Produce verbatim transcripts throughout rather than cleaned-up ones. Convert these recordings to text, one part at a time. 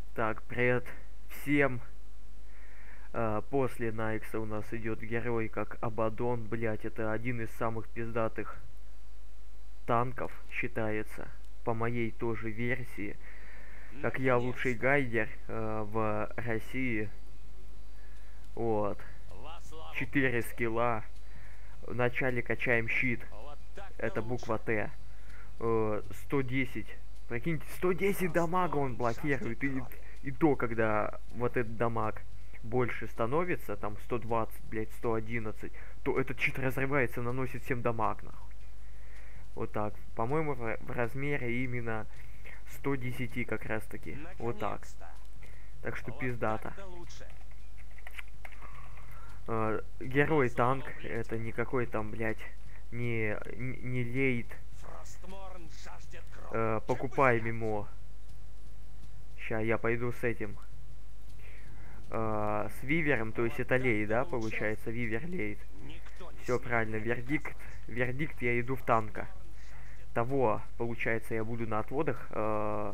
Так, привет всем. А, после Найкса у нас идет герой как Абадон, блять, это один из самых пиздатых танков считается, по моей тоже версии. Как я лучший гайдер э, в России. Вот. Четыре скилла. Вначале качаем щит. Это буква Т. Э, сто десять. Прикиньте, сто десять дамага он блокирует. И, и то, когда вот этот дамаг больше становится, там сто двадцать, блять, сто одиннадцать, то этот щит разрывается, наносит всем дамаг, нахуй. Вот так. По-моему, в, в размере именно сто десять как раз таки. Вот так. Так что пиздата. Э, герой танк, это никакой там, блять, не, не, не лейт. Э, покупай мимо. Ща я пойду с этим. Э, с вивером, то есть это лей, да, получается, вивер лейт. Все правильно, вердикт. Вердикт, я иду в танка. Того, получается, я буду на отводах э,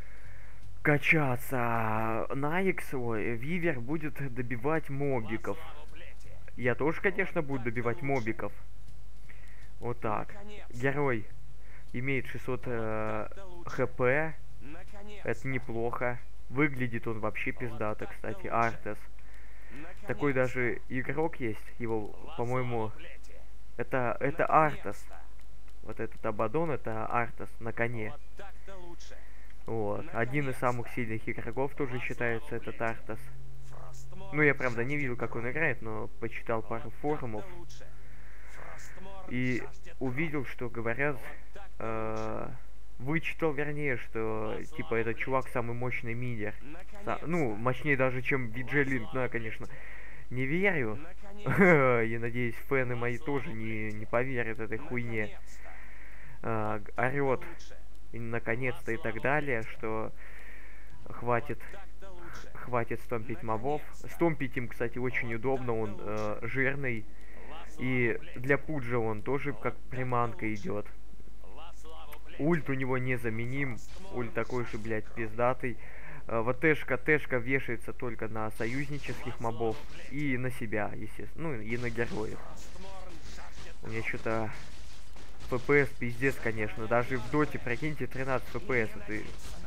качаться. Найкс, ой, вивер будет добивать мобиков. Я тоже, конечно, буду добивать мобиков. Вот так. Герой имеет шестьсот э, хп. Это неплохо. Выглядит он вообще пиздато, кстати. Артес. Такой даже игрок есть. Его, по-моему, это, это Артес. Вот этот Абадон, это Артес на коне. Вот. Один из самых сильных игроков тоже считается этот Артес. Ну, я, правда, не видел, как он играет, но почитал пару форумов. И увидел, что говорят... Э, вычитал, вернее, что, типа, этот чувак самый мощный мидер. Са ну, мощнее даже, чем Виджелинг, но я, конечно, не верю. Я надеюсь, фэны мои тоже не, не поверят этой хуйне. А, орет, и наконец-то, и так далее, что хватит... Хватит стомпить мобов. Стомпить им, кстати, очень удобно, он э, жирный. И для пуджа он тоже как приманка идет. Ульт у него незаменим. Ульт такой же, блядь, пиздатый. Э, вот тэшка, тэшка вешается только на союзнических мобов. И на себя, естественно. Ну, и на героев. У меня что-то... эф пи эс пиздец, конечно. Даже в доте, прикиньте, тринадцать эф пи эс. Это...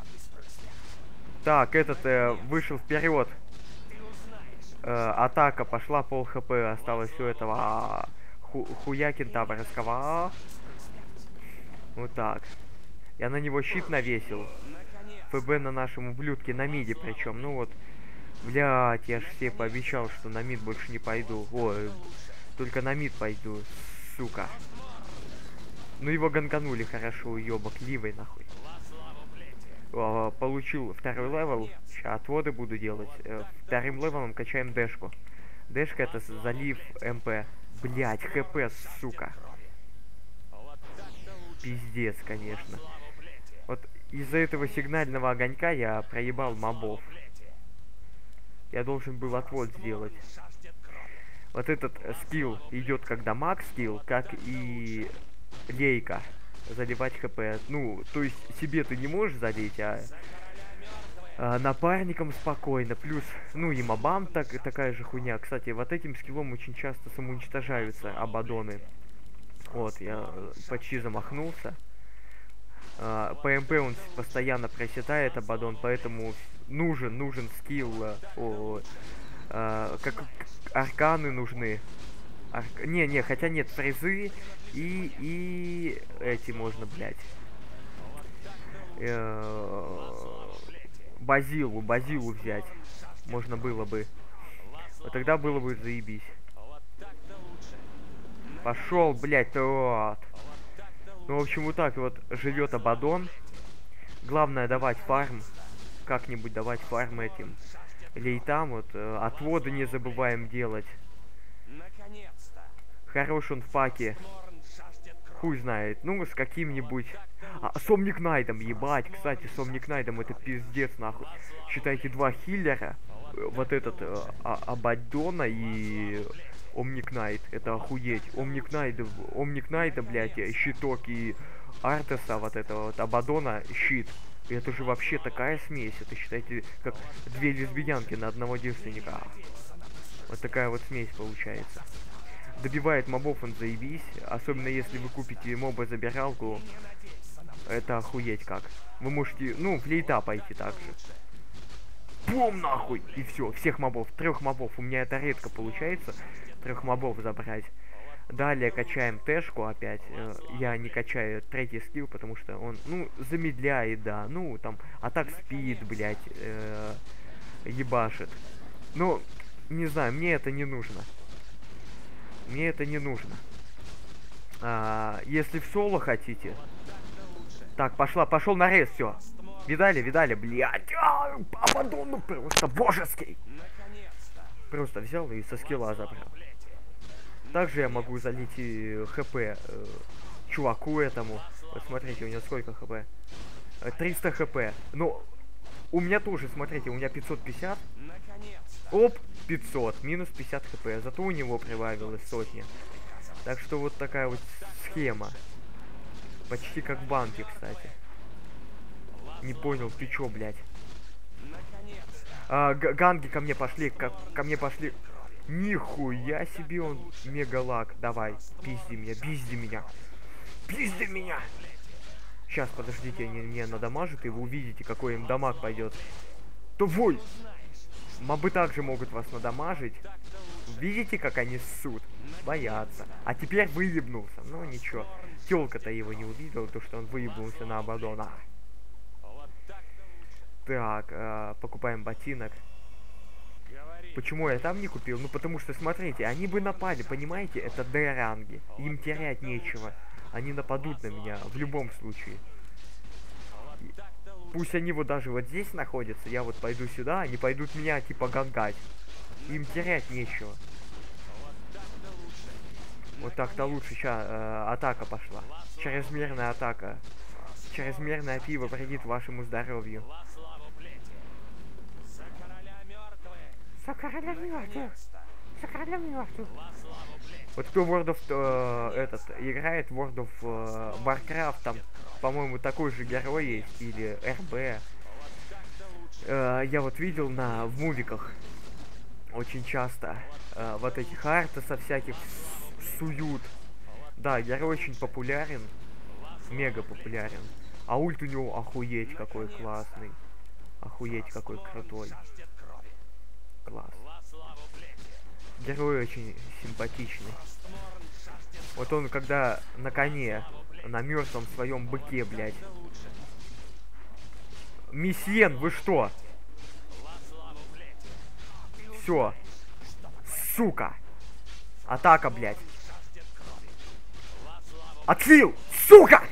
Так, этот э, вышел вперед. Э, атака пошла, пол хп осталось все этого. А, ху хуя кентаврского. Вот так. Я на него щит навесил. ФБ на нашем ублюдке на миде причем. Ну вот. Блять, я ж все пообещал, что на мид больше не пойду. Ой, только на мид пойду, сука. Ну его ганганули хорошо, уебок, ливой нахуй. О, получил второй левел. Сейчас отводы буду делать. Э, вторым левелом качаем дэшку. Дэшка это залив МП. Блять, хп, сука. Пиздец, конечно. Вот из-за этого сигнального огонька я проебал мобов. Я должен был отвод сделать. Вот этот скилл идет как дамаг скилл, как и лейка. Заливать хп. Ну, то есть себе ты не можешь залить, а, а напарникам спокойно. Плюс, ну и мобам так, такая же хуйня. Кстати, вот этим скиллом очень часто самоуничтожаются абадоны. Вот, я почти замахнулся. А, по МП он постоянно проседает, Абадон, поэтому нужен, нужен скилл. О, а, как арканы нужны. Арк... Не, не, хотя нет, фрезы и, и эти можно, блядь. Э-э- базилу, базилу взять. Можно было бы. Вот тогда было бы заебись. Пошел, блядь, вот. Ну, в общем, вот так вот живет Абадон. Главное давать фарм. Как-нибудь давать фарм этим лейтам. Вот, э, отводы не забываем делать. Хорош он в паке. Хуй знает. Ну, с каким-нибудь... А, с Омник Найтом, ебать. Кстати, с Омник Найтом это пиздец, нахуй. Считайте, два хиллера. Вот этот э, а, Абадона и... Омник Найт, это охуеть. Омник Найт, Омник Найта, блядь, щиток и Артеса, вот этого вот Абадона, щит. И это же вообще такая смесь. Это, считайте, как две лесбиянки на одного девственника. Вот такая вот смесь получается. Добивает мобов он заебись. Особенно если вы купите моба-забиралку. Это охуеть как. Вы можете, ну, в лейта пойти так же. Бум нахуй! И все, всех мобов. Трех мобов. У меня это редко получается. Трех мобов забрать. Далее качаем тэшку опять. Я не качаю третий скилл, потому что он, ну, замедляет, да. Ну, там, атак спид, блядь, э, ебашит. Но, не знаю, мне это не нужно. Мне это не нужно. А, если в соло хотите... Так, пошла, пошел нарез, все. Видали, видали, блядь. Абадон просто божеский. Просто взял и со скилла забрал. Также я могу залить и хп э, чуваку этому. Вот смотрите, у него сколько хп? триста хп. Но у меня тоже, смотрите, у меня пятьсот пятьдесят. Оп, пятьсот. Минус пятьдесят хп. Зато у него прибавилось сотня. Так что вот такая вот схема. Почти как в банке, кстати. Не понял, ты чё, блядь? А, ганги ко мне пошли, ко, ко мне пошли. Нихуя себе он мега лаг. Давай, пизди меня, пизди меня. Пизди меня! Сейчас, подождите, они мне надамажат, и вы увидите, какой им дамаг пойдет. Твой! Мобы также могут вас надамажить. Видите, как они ссут? Боятся. А теперь выебнулся. Ну ничего. Тёлка-то его не увидела, то что он выебнулся на Абадона. Так, э, покупаем ботинок. Почему я там не купил? Ну потому что, смотрите, они бы напали, понимаете? Это Д-ранги. Им терять нечего. Они нападут на меня в любом случае. Пусть они вот даже вот здесь находятся, я вот пойду сюда, они пойдут меня типа гангать. Им терять нечего. Вот так-то лучше. Сейчас э, атака пошла. Чрезмерная атака. Чрезмерное пиво вредит вашему здоровью. За короля мертвых! За короля мертвых! Вот кто World of... Э, этот, играет в World of э, Warcraft, там, по-моему, такой же герой есть, или эр бэ. Э, я вот видел на, в мувиках очень часто э, вот этих артаса всяких суют. Да, герой очень популярен, мега популярен. А ульт у него охуеть какой классный. Охуеть какой крутой. Класс. Герой очень симпатичный. Вот он, когда на коне, на мертвом своем быке, блядь. Месьен, вы что? Все. Сука. Атака, блядь. Отлил! Сука!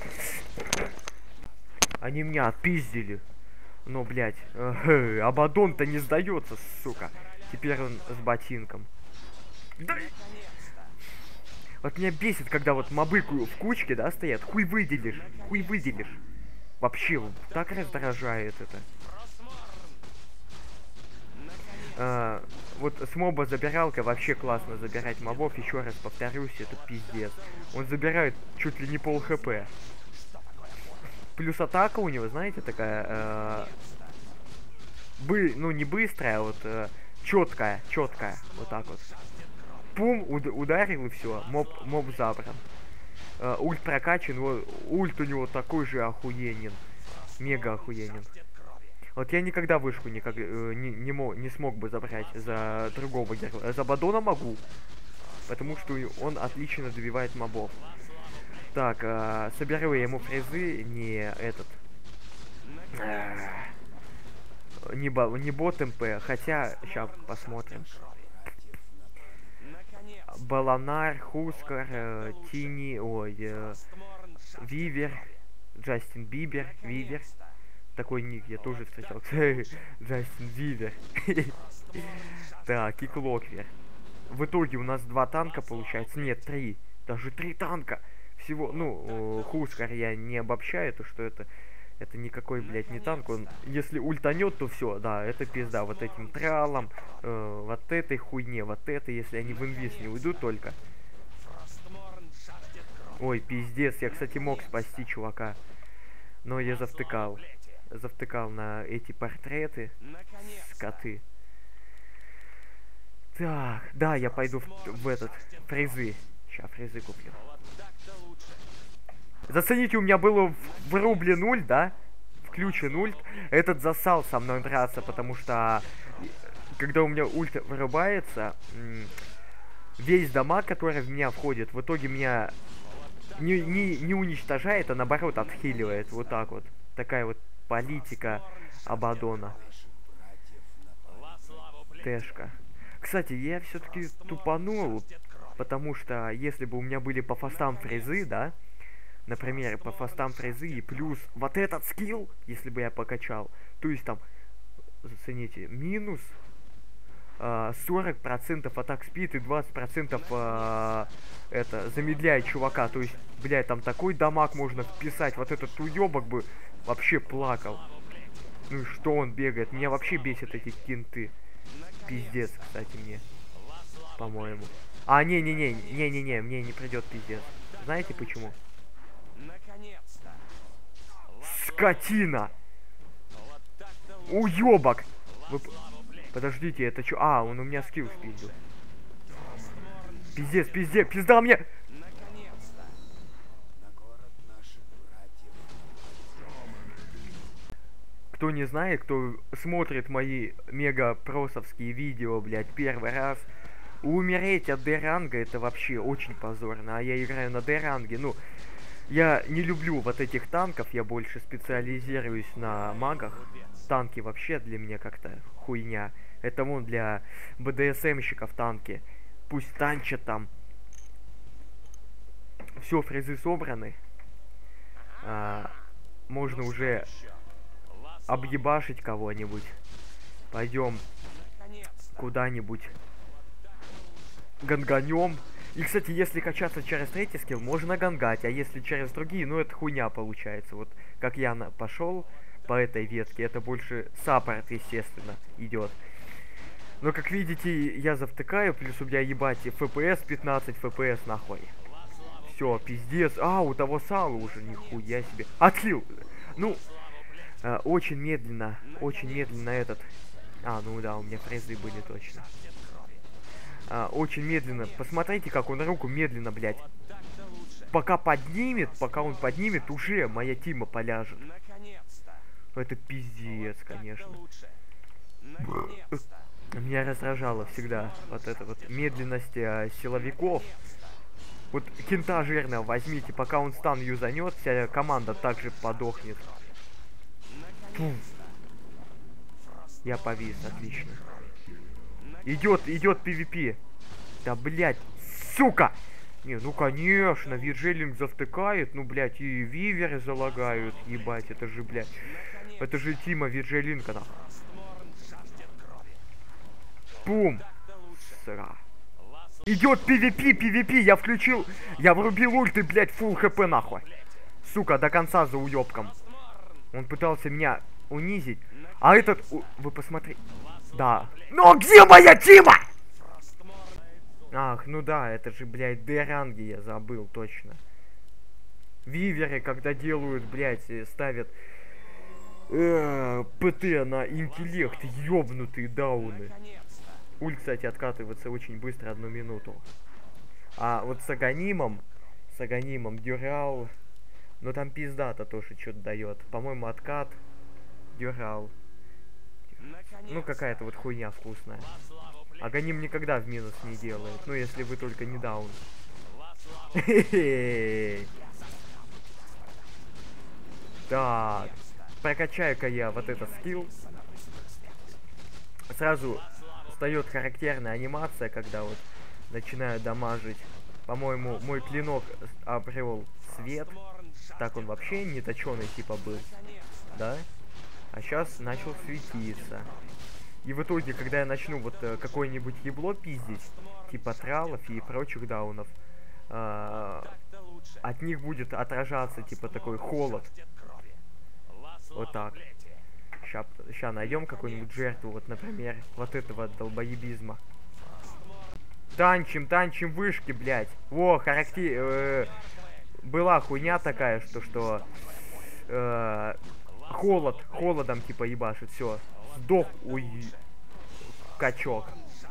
Они меня отпиздили. Ну, блядь. Э, Абадон-то не сдается, сука. Теперь он с ботинком. Да. Вот меня бесит, когда вот мобы в кучке, да, стоят. Хуй выделишь. Хуй выделишь. Вообще, так раздражает это. А, вот с моба забиралкой вообще классно забирать мобов. Еще раз повторюсь, это пиздец. Он забирает чуть ли не пол хп. Плюс атака у него, знаете, такая... Э, бы, ну, не быстрая, а вот э, четкая, четкая. Вот так вот. Пум, уд ударил и все. Моб, моб забран. Э, ульт прокачан, вот, ульт у него такой же охуенен. Мега охуенен. Вот я никогда вышку никак, э, не, не, мог, не смог бы забрать за другого героя. За Бадона могу. Потому что он отлично добивает мобов. Так, э, соберу я ему призы, не этот... Э, не, бо, не бот эм пэ, хотя, сейчас посмотрим. Баланар, Хускар, э, Тини, ой, э, Вивер, Джастин Бибер, Вивер. Такой ник я тоже встречал. Джастин Вивер. Так, и Клоквер. В итоге у нас два танка получается. Нет, три. Даже три танка. Всего, ну, Хускар я не обобщаю, то что это, это никакой, блядь, не танк. Он, если ультанет, то все, да, это пизда. Вот этим тралом, э, вот этой хуйне, вот это, если они в инвиз не уйдут только. Ой, пиздец, я, кстати, мог спасти чувака, но я завтыкал. завтыкал на эти портреты. Скоты. Так, да, я пойду в, в этот, фрезы. Сейчас фрезы куплю. Зацените, у меня было в, в рубле нуль, да? Включен ульт. Этот засал со мной драться, потому что когда у меня ульт вырубается, весь дамаг, который в меня входит, в итоге меня не, не, не уничтожает, а наоборот отхиливает. Вот так вот. Такая вот политика Абадона. Тэшка. Кстати, я все-таки тупанул, потому что если бы у меня были по фастам фрезы, да, например, по фастам фрезы и плюс вот этот скилл, если бы я покачал, то есть там, зацените, минус э, сорок процентов атак спид и двадцать процентов э, это, замедляет чувака, то есть, блядь, там такой дамаг можно вписать, вот этот уебок бы вообще плакал. Ну и что он бегает, меня вообще бесит эти кинты. Пиздец, кстати, мне. По-моему. А, не-не-не, не-не-не, мне не придет пиздец. Знаете почему? Скотина! Уёбок! Вы... Подождите, это чё? А, он у меня скилл спиздил. Пиздец, пиздец, пизда мне! Кто не знает, кто смотрит мои мега-просовские видео, блядь, первый раз, умереть от Д-ранга это вообще очень позорно, а я играю на Д-ранге, ну, я не люблю вот этих танков, я больше специализируюсь на магах, танки вообще для меня как-то хуйня, это вон для БДСМщиков танки, пусть танчат там, все, фрезы собраны, а, можно уже объебашить кого-нибудь. Пойдем куда-нибудь ганганем. И, кстати, если качаться через третий скилл, можно гангать, а если через другие, ну это хуйня получается. Вот как я на пошел по этой ветке, это больше саппорт, естественно, идет. Но, как видите, я завтыкаю, плюс у меня, ебать, эф пи эс пятнадцать эф пи эс, нахуй. Все, пиздец. А, у того сала уже, нихуя себе. Отхил! Ну... Uh, очень медленно, очень медленно этот... А, ну да, у меня фрезы были точно. Uh, очень медленно. Посмотрите, как он руку медленно, блядь. Пока поднимет, пока он поднимет, уже моя тима поляжет. Это пиздец, конечно. Меня раздражало всегда вот эта вот медленность а, силовиков. Вот кента жирного возьмите, пока он стан юзанет, вся команда также подохнет. Фу. Я повис, отлично. Идет, идет пи ви пи. Да, блядь, сука! Не, ну конечно, Виджелинг завтыкает, ну, блядь, и виверы залагают, ебать, это же, блядь. Это же Тима Виджелинга, нахуй. Бум! Сра. Идет пи ви пи, пи ви пи, я включил, я врубил ульты, блядь, фулл хп, нахуй. Сука, до конца за уёбком. Он пытался меня унизить. А этот... Вы посмотрите. Да. Но где моя Тима? Ах, ну да, это же, блядь, Д-ранги я забыл, точно. Виверы, когда делают, блядь, ставят э, ПТ на интеллект, ёбнутые дауны. Уль, кстати, откатывается очень быстро, одну минуту. А вот с Аганимом, с Аганимом Дюрал... Но там пизда-то тоже что-то дает. По-моему, откат, дюрал. Ну, какая-то вот хуйня вкусная. Аганим никогда в минус не делает. Ну, если вы только не даун. Так. Прокачаю-ка я вот этот скилл. Сразу встает характерная анимация, когда вот начинаю дамажить. По-моему, мой клинок обрел свет. Так он вообще не точеный типа был, да? А сейчас начал светиться. И в итоге, когда я начну вот э, какое-нибудь ебло пиздить, типа тралов и прочих даунов, э, от них будет отражаться типа такой холод. Вот так. Сейчас найдем какую-нибудь жертву, вот, например, вот этого долбоебизма. Танчим, танчим вышки, блядь. Во, характер... Э, была хуйня такая, что что э, Холод, холодом типа ебашит, все. Сдох, ой, качок.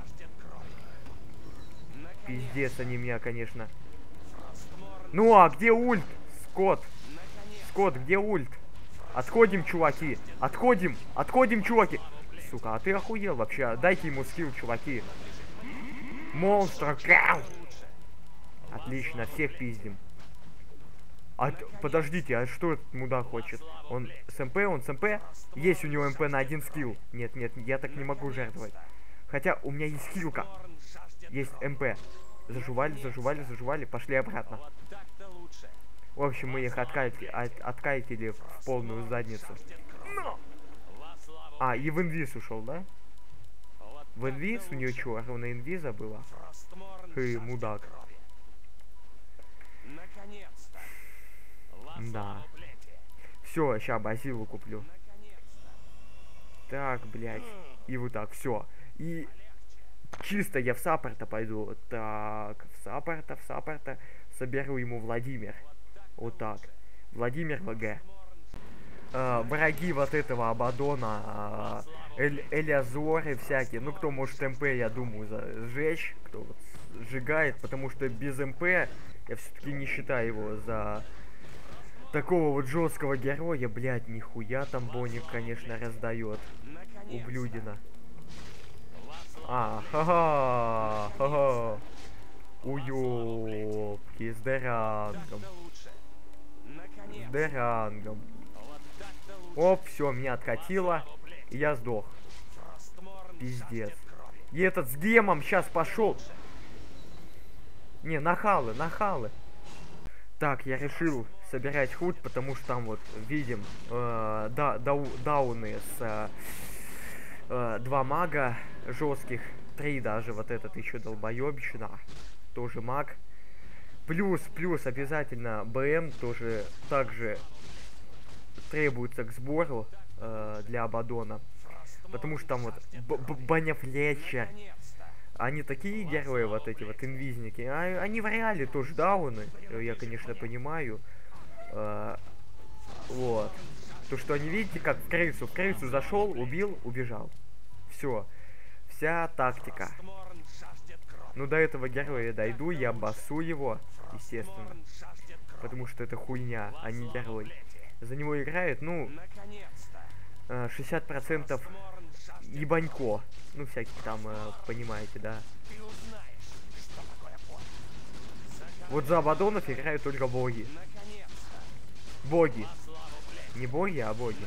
Пиздец они меня, конечно. Ну а где ульт? Скотт. Скотт, где ульт? Отходим, чуваки. Отходим, отходим, чуваки. Сука, а ты охуел вообще? Дайте ему скилл, чуваки. Монстр. Отлично, всех пиздим. А, подождите, а что этот мудак хочет? Он с МП, он с МП? Есть у него МП на один скилл. Нет, нет, я так не могу жертвовать. Хотя у меня есть скиллка. Есть МП. Зажували, зажували, зажували, пошли обратно. В общем, мы их откатили, от, откатили в полную задницу. Но! А, и в инвиз ушел, да? В инвиз? У нее что, ровно инвиза было? Ты мудак. Да. Все, сейчас базилу куплю. Так, блядь. И вот так, все. И чисто я в саппорта пойду. Так, в саппорта, в саппорта. Соберу ему Владимир. Вот так. Владимир ВГ. Э, враги вот этого Абадона, э, Эль, Элиазоры всякие. Ну, кто может МП, я думаю, сжечь. Кто вот сжигает, потому что без МП я все-таки не считаю его за такого вот жесткого героя. Блять, нихуя там Боник, конечно, раздает. Ублюдина. А, ха-ха, ха-ха. Уёбки, с дерангом. С дерангом. Оп, все, меня откатило. И я сдох. Пиздец. И этот с гемом сейчас пошел. Не, нахалы, нахалы. Так, я решил собирать худ, потому что там вот видим э, да, дау, дауны с э, э, два мага жестких, три даже, вот этот еще долбоебщина, тоже маг. Плюс, плюс обязательно БМ тоже также требуется к сбору э, для Абадона. Потому что там вот Баня Флетчер. Они такие герои, вот эти вот инвизники. А, они в реале тоже дауны, я, конечно, понимаю. Э, вот. То, что они, видите, как в крысу. В крысу зашел, убил, убежал. Все. Вся тактика. Ну, до этого героя я дойду, я басу его, естественно. Потому что это хуйня, а не герой. За него играет, ну, шестьдесят процентов ебанько. Ну, всякие там, э, понимаете, да. Вот за Абадонов играют только боги. Боги. Не боги, а боги.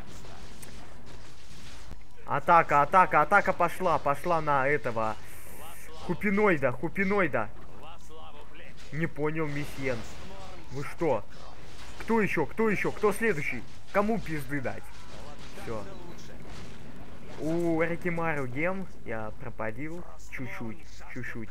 Атака, атака, атака пошла. Пошла на этого Хупиноида, Хупиноида. Не понял, Месьен. Вы что? Кто еще? Кто еще? Кто следующий? Кому пизды дать? Все. У Рикимару гем я пропадил чуть-чуть, чуть-чуть.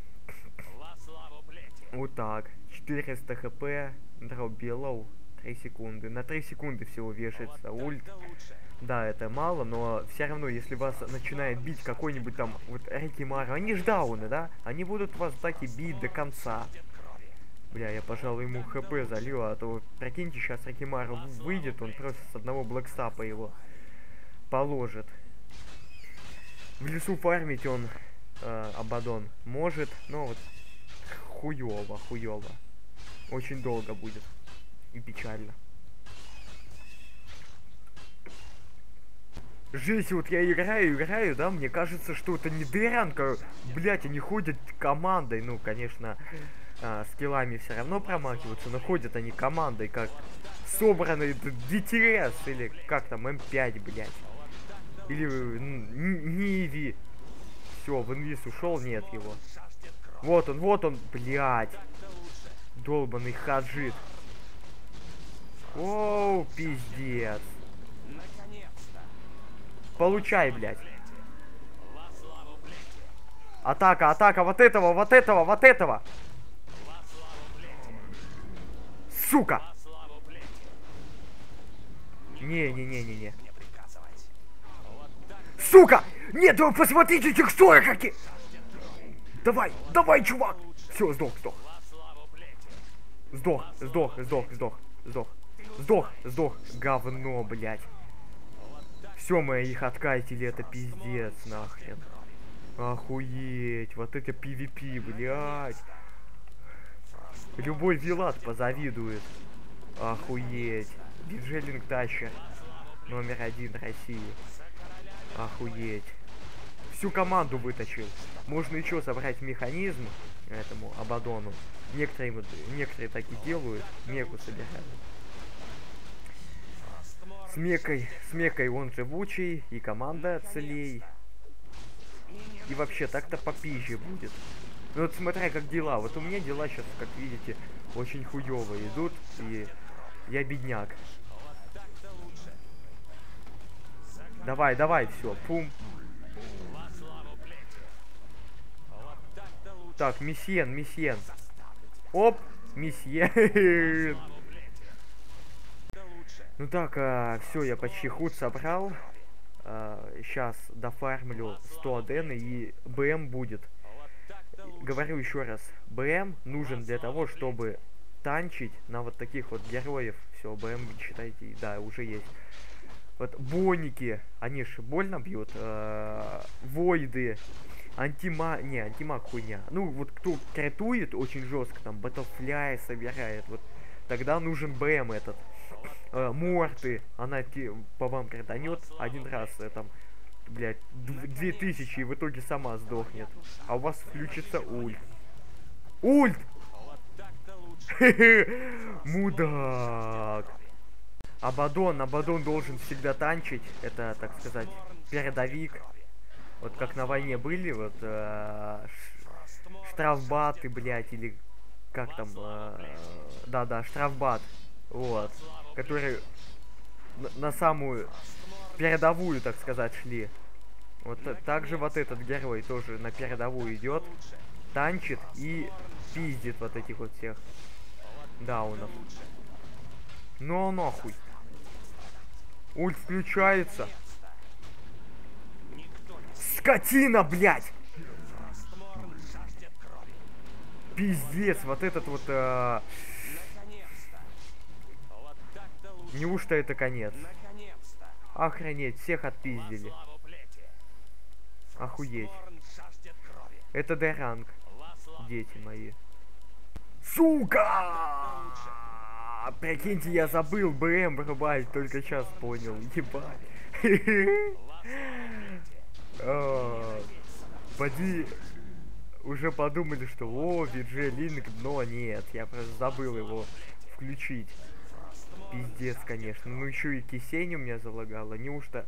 Вот так. четыреста хп, дроп белоу, три секунды. На три секунды всего вешается ульт. Да, это мало, но все равно, если вас начинает бить какой-нибудь там вот Рикимару, они ж дауны, да? Они будут вас так и бить до конца. Бля, я, пожалуй, ему хп залил, а то, прикиньте, сейчас Рикимару выйдет, он просто с одного блэкстапа его положит. В лесу фармить он, э, Абадон, может, но вот хуёво, хуёво. Очень долго будет. И печально. Жесть, вот я играю, играю, да, мне кажется, что это не Деранг, а, блять, они ходят командой, ну, конечно, э, скиллами все равно промахиваются, но ходят они командой, как собранный ди ти эс, или как там, эм пять, блять. Или Ниви. Все, в инвиз ушел, нет его. Вот он, вот он, блядь. Долбаный хаджит. Оу, пиздец. Получай, блядь. Атака, атака, вот этого, вот этого, вот этого. Сука. Не-не-не-не-не. Сука! Нет, вы посмотрите, текстуры какие! Давай, давай, чувак! Все, сдох, сдох. Сдох, сдох, сдох, сдох, сдох. Сдох, сдох. Говно, блядь. Все, мы их откатили, это пиздец, нахрен. Охуеть, вот это пи ви пи, блядь. Любой вилат позавидует. Охуеть. Диджейлинг Тащер. Номер один России. Охуеть. Всю команду вытащил. Можно еще собрать механизм этому Абадону. Некоторые, некоторые так и делают. Меку собирают. С Мекой, с Мекой он живучий, и команда целей. И вообще, так-то попизже будет. Ну вот смотря как дела. Вот у меня дела сейчас, как видите, очень хуёво идут, и я бедняк. Давай, давай, все, пум. Так, Мессиен, Мессиен. Оп, Мессиен. Ну так, а, все, я почти худ собрал. А, сейчас дофармлю сто адены и БМ будет. Говорю еще раз, БМ нужен для того, чтобы танчить на вот таких вот героев. Все, БМ, считайте, да, уже есть. Вот боники, они же больно бьют. А, войды, антимаг, не, антимаг хуйня. Ну, вот кто критует очень жестко, там, батлфляй собирает, вот тогда нужен БМ этот. Uh, морты, она по вам картанет один раз, э, там, блядь, две тысячи и в итоге сама сдохнет. А у вас включится ульт. Ульт! Мудак! Абадон, Абадон должен всегда танчить. Это, так сказать, передовик. Вот как на войне были, вот, э, штрафбаты, блядь, или как там, да-да, э, штрафбат. Вот. Которые на, на самую передовую, так сказать, шли. Вот также вот этот герой тоже на передовую идет, танчит и пиздит вот этих вот всех даунов. Ну нахуй. Ульт включается. Скотина, блядь! Пиздец, вот этот вот... Э Неужто это конец? Охренеть, всех отпиздили. Охуеть. Это Д-ранг, дети мои. Сука! Прикиньте, я забыл БМ врубать, только сейчас понял. Ебать. Поди... Уже подумали, что о, Виджелинг, но нет, я просто забыл его включить. Пиздец, конечно. Ну еще и кисень у меня залагала. Неужто...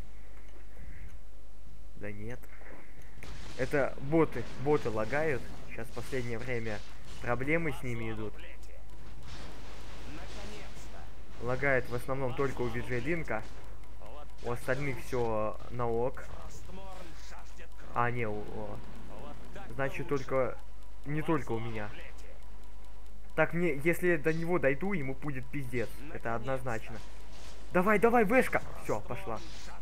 Да нет. Это боты. Боты лагают. Сейчас в последнее время проблемы с ними идут. Лагает в основном только у Виджелинка. У остальных все на ок. А, не, у... Значит, только... Не только у меня. Так, мне, если я до него дойду, ему будет пиздец. Это однозначно. Давай, давай, вешка! Все, пошла.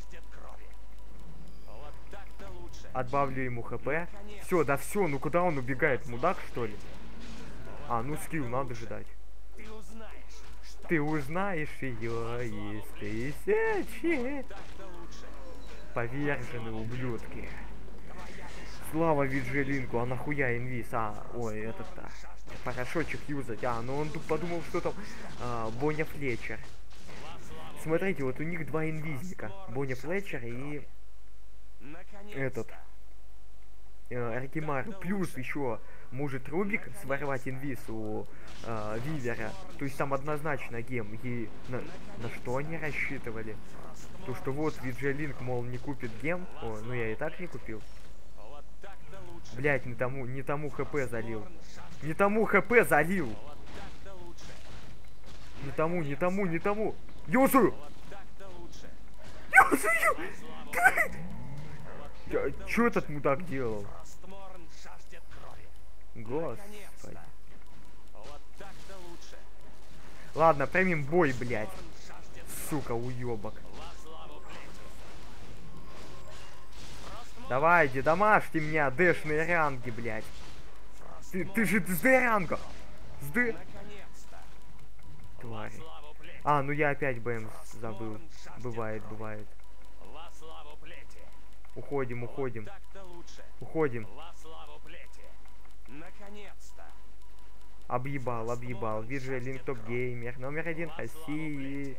Отбавлю ему хп. Все, да все, ну куда он убегает? Мудак, что ли? А, ну скилл надо ждать. Ты узнаешь ее из тысячи. Поверженные ублюдки. Слава Виджелинку, а нахуя инвиз? А, ой, этот-то. Порошочек юзать. А, ну он тут подумал, что там а, Боня Флетчер. Смотрите, вот у них два инвизника. Боня Флетчер и этот э, Аркимар. Плюс еще может Рубик своровать инвиз у э, Вивера. То есть там однозначно гем. И на, на что они рассчитывали? То, что вот Виджелинк, мол, не купит гем. О, ну я и так не купил. Блять, не тому, не тому хп залил. Не тому хп залил. Не тому, не тому, не тому. Юзу! Юзу! Чё этот мудак делал? Господи. Ладно, примем бой, блять. Сука, уёбок. Давай, дедомашьте меня, дэшные ранги, блядь. Ты, ты же с Д-ранга. С Д... Твари. А, ну я опять БМ забыл. Бывает, бывает. Уходим, уходим. Уходим. Объебал, объебал. Виджи Линк Топ Геймер. Номер один России.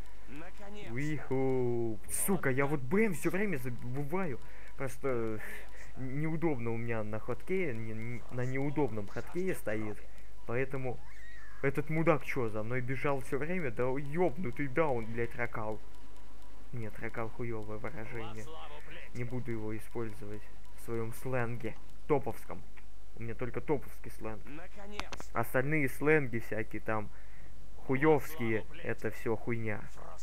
Уиху. Сука, я вот БМ все время забываю. Просто неудобно у меня на ходке, не, на неудобном ходке стоит. Поэтому этот мудак чё, за мной бежал все время? Да ёбнутый даун, блять, ракал. Нет, ракал хуёвое выражение. Не буду его использовать в своем сленге. Топовском. У меня только топовский сленг. Остальные сленги всякие там хуёвские, это все хуйня.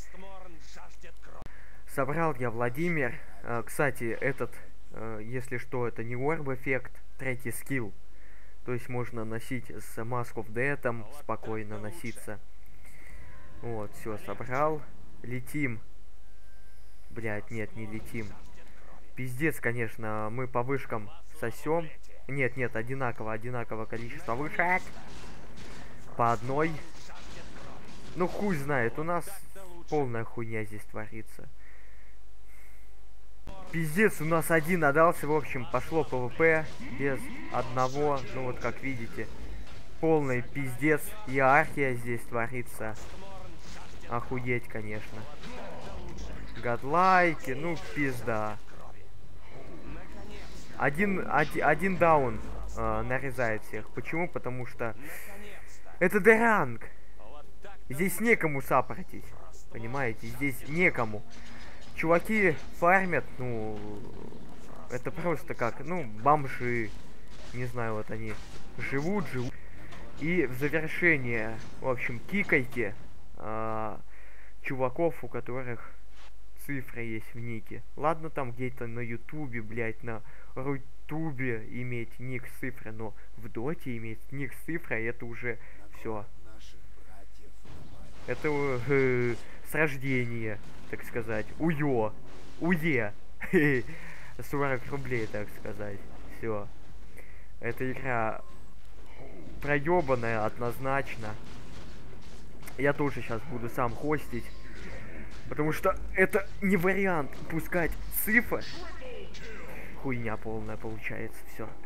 Собрал я Владимир. А, кстати, этот, а, если что, это не орб эффект, третий скилл. То есть можно носить с Mask of Death, спокойно носиться. Вот, все, собрал. Летим. Блять, нет, не летим. Пиздец, конечно, мы по вышкам сосем. Нет, нет, одинаково, одинаково количество вышек. По одной. Ну, хуй знает, у нас полная хуйня здесь творится. Пиздец, у нас один отдался, в общем, пошло ПВП без одного, ну вот как видите, полный пиздец, иерархия здесь творится. Охуеть, конечно. Гадлайки, ну пизда. Один, один, один даун э, нарезает всех. Почему? Потому что это Д-ранг. Здесь некому саппортить. Понимаете? Здесь некому. Чуваки фармят, ну, это просто как, ну, бомжи, не знаю, вот они живут, живут. И в завершение, в общем, кикайте а, чуваков, у которых цифры есть в нике. Ладно, там где-то на ютубе, блять, на рутубе иметь ник с цифрой, но в доте иметь ник с цифрой, это уже все. Это э, с рождения, так сказать. Уё. Уе. сорок рублей, так сказать. Все. Эта игра проебанная однозначно. Я тоже сейчас буду сам хостить. Потому что это не вариант пускать цифры. Хуйня полная получается. Все.